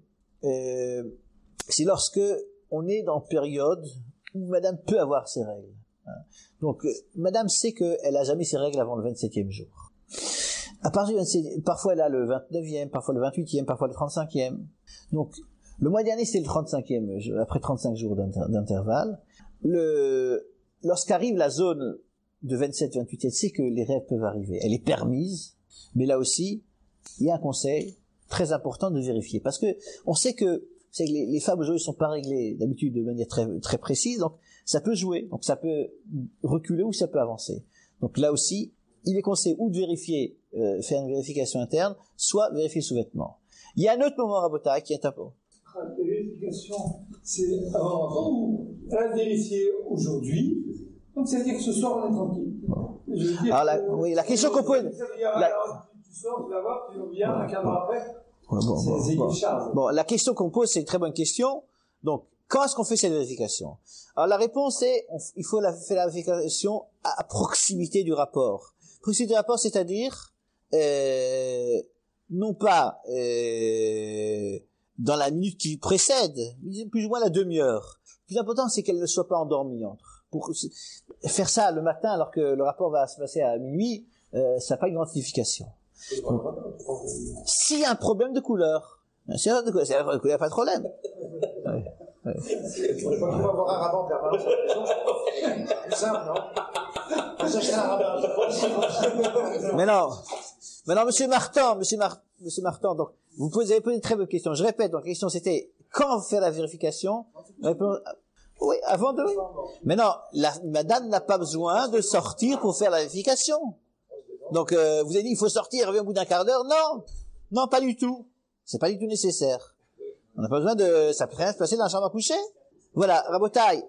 A: c'est lorsque on est dans période où madame peut avoir ses règles. Donc, madame sait qu'elle a jamais ses règles avant le 27e jour. À partir du 27, parfois elle a le 29e, parfois le 28e, parfois le 35e. Donc, le mois dernier, c'était le 35e, après 35 jours d'intervalle. Lorsqu'arrive la zone de 27-28, elle sait que les règles peuvent arriver. Elle est permise, mais là aussi, il y a un conseil très important de vérifier. Parce que on sait que les femmes aujourd'hui sont pas réglées d'habitude de manière très, très précise, donc ça peut jouer, donc ça peut reculer ou ça peut avancer. Donc là aussi, il est conseillé ou de vérifier, faire une vérification interne, soit vérifier le sous-vêtement. Il y a un autre moment, Rabotai, qui est important.
F: La vérification, c'est avant ou à vérifier aujourd'hui. Donc, c'est-à-dire que ce soir, on est tranquille. Je veux dire.
A: Alors, oui, la question qu'on pose.
F: Tu sors, tu vas voir, tu reviens, un quart d'heure après.
A: Bon, la question qu'on pose, c'est une très bonne question. Donc, quand est-ce qu'on fait cette vérification? Alors, la réponse est, il faut faire la vérification à proximité du rapport. Proximité du rapport, c'est-à-dire, non pas, dans la minute qui précède, plus ou moins la demi-heure. Le plus important, c'est qu'elle ne soit pas endormie entre. Pour faire ça le matin, alors que le rapport va se passer à minuit, ça n'a pas une grande signification. S'il y a un problème de couleur, il n'y a pas de problème. Ouais.
E: On ne peut pas avoir un rapport permanent sur la maison. C'est simple, non?
A: Mais non, monsieur Martin, donc, avez posé une très bonne question. Je répète, donc, la question c'était, quand faire la vérification? Oui, avant de, oui. Mais non, madame n'a pas besoin de sortir pour faire la vérification. Donc, vous avez dit, il faut sortir, revient au bout d'un quart d'heure. Non, pas du tout. C'est pas du tout nécessaire. On n'a pas besoin ça peut rien se passer dans la chambre à coucher. Voilà, Rabotai,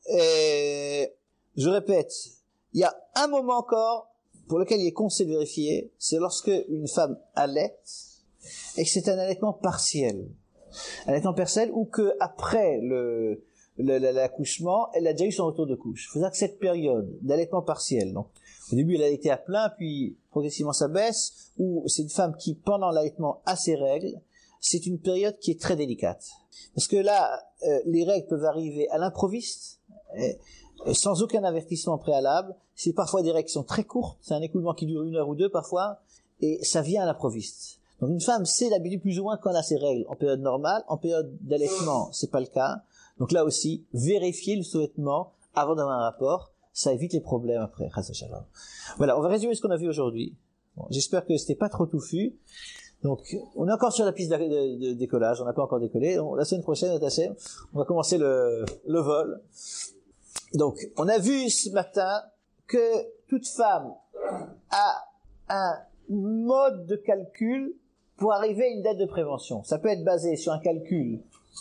A: je répète, il y a un moment encore pour lequel il est conseillé de vérifier, c'est lorsque une femme allaite et que c'est un allaitement partiel. Allaitement partiel ou que après l'accouchement, elle a déjà eu son retour de couche. Il faut savoir que cette période d'allaitement partiel, donc, au début, elle a été à plein, puis progressivement ça baisse, ou c'est une femme qui, pendant l'allaitement, a ses règles, c'est une période qui est très délicate. Parce que là, les règles peuvent arriver à l'improviste, sans aucun avertissement préalable. C'est parfois des règles qui sont très courtes, c'est un écoulement qui dure 1 heure ou 2 parfois, et ça vient à l'improviste. Donc une femme sait d'habitude plus ou moins quand elle a ses règles en période normale, en période d'allaitement, c'est pas le cas. Donc là aussi, vérifier le sous-vêtement avant d'avoir un rapport, ça évite les problèmes après. Voilà, on va résumer ce qu'on a vu aujourd'hui. Bon, j'espère que c'était pas trop touffu. Donc, on est encore sur la piste de décollage, on n'a pas encore décollé. Donc, la semaine prochaine, on va commencer le vol. Donc, on a vu ce matin que toute femme a un mode de calcul pour arriver à une date de prévention. Ça peut être basé sur un calcul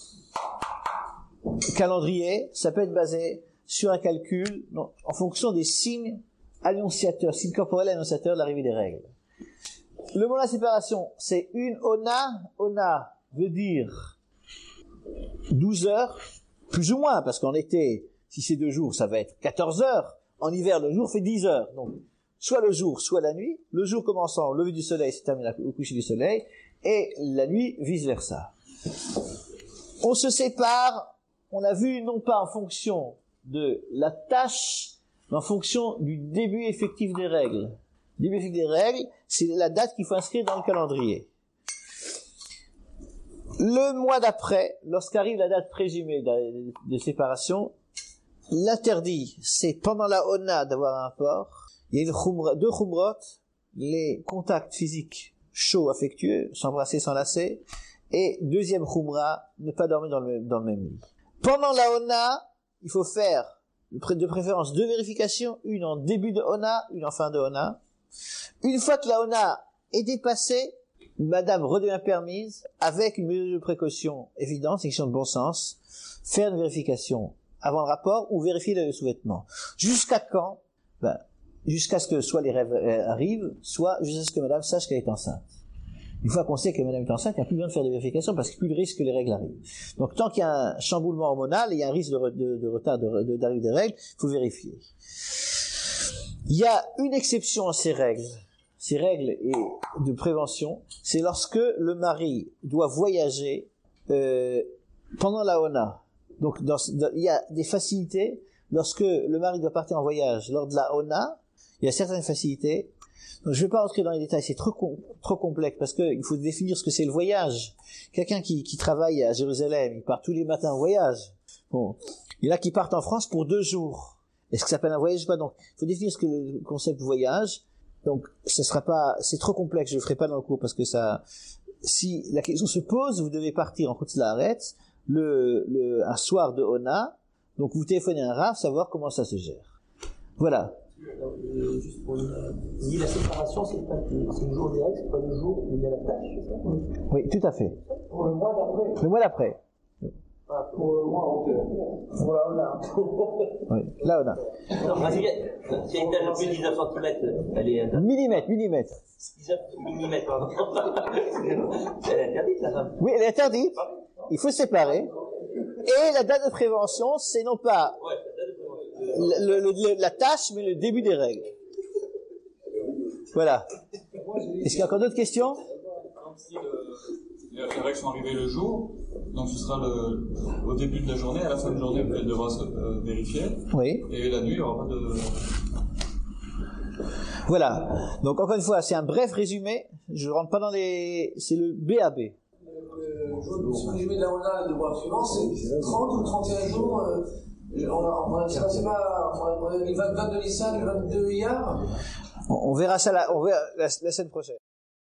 A: calendrier, ça peut être basé sur un calcul en fonction des signes annonciateurs, signes corporels annonciateurs de l'arrivée des règles. Le mot de la séparation, c'est une ona. Ona veut dire 12 heures, plus ou moins, parce qu'en été, si c'est 2 jours, ça va être 14 heures. En hiver, le jour fait 10 heures. Donc, soit le jour, soit la nuit. Le jour commençant au lever du soleil, se termine au coucher du soleil. Et la nuit, vice versa. On se sépare, on a vu non pas en fonction de la tâche, mais en fonction du début effectif des règles. Le début effectif des règles, c'est la date qu'il faut inscrire dans le calendrier. Le mois d'après, lorsqu'arrive la date présumée de séparation, l'interdit, c'est pendant la Ona d'avoir un rapport. Il y a 2 khumrot, les contacts physiques chauds, affectueux, s'embrasser, s'enlacer, et deuxième khumra, ne pas dormir dans le même lit. Pendant la Ona, il faut faire de préférence 2 vérifications, une en début de Ona, une en fin de Ona. Une fois que la Ona est dépassée, madame redevient permise, avec une mesure de précaution évidente, c'est une question de bon sens, faire une vérification avant le rapport ou vérifier le sous-vêtement. Jusqu'à quand? Jusqu'à ce que soit les rêves arrivent, soit jusqu'à ce que madame sache qu'elle est enceinte. Une fois qu'on sait que madame est enceinte, il n'y a plus besoin de faire de vérification parce qu'il n'y a plus de risque que les règles arrivent. Donc tant qu'il y a un chamboulement hormonal, il y a un risque de retard d'arrivée des règles, il faut vérifier. Il y a une exception à ces règles et de prévention, c'est lorsque le mari doit voyager pendant la Ona. Donc il y a des facilités lorsque le mari doit partir en voyage lors de la Ona. Il y a certaines facilités. Donc, je ne vais pas rentrer dans les détails, c'est trop complexe parce qu'il faut définir ce que c'est le voyage. Quelqu'un qui travaille à Jérusalem, il part tous les matins en voyage. Bon, il y en a qui partent en France pour 2 jours. Est-ce que ça s'appelle un voyage ou pas? Donc, il faut définir ce que le concept de voyage. Donc, c'est trop complexe, je le ferai pas dans le cours parce que si la question se pose, vous devez partir en Chutz La'aretz un soir de Ona. Donc, vous téléphonez à un Rav, savoir comment ça se gère. Voilà.
B: Juste pour dire, la séparation, c'est le jour direct, c'est pas le jour où il y a la tâche, c'est ça?
A: Oui, tout à fait.
F: Pour le mois d'après.
A: Le mois d'après.
F: Pour le mois en pour la ONA.
A: Oui, là on a.
B: Non, s'il y a une tâche de plus de 19 cm, elle est interdite.
A: Millimètre.
B: 19 mm, pardon. Elle est interdite, la femme.
A: Oui, elle est interdite. Il faut séparer. Et la date de prévention, c'est non pas la tâche, mais le début des règles. Voilà. Est-ce qu'il y a encore d'autres questions?
H: Si les règles sont arrivées le jour, donc ce sera au début de la journée, à la fin de journée, elle devra se vérifier. Oui. Et la nuit, il n'y aura pas de...
A: Voilà. Donc encore une fois, c'est un bref résumé. Je ne rentre pas dans c'est le BAB.
F: Le résumé de la ONA de mois suivant, c'est 30 ou 31 jours. On a dit 22 Nissan, 22 Iyar.
A: On verra ça la semaine prochaine.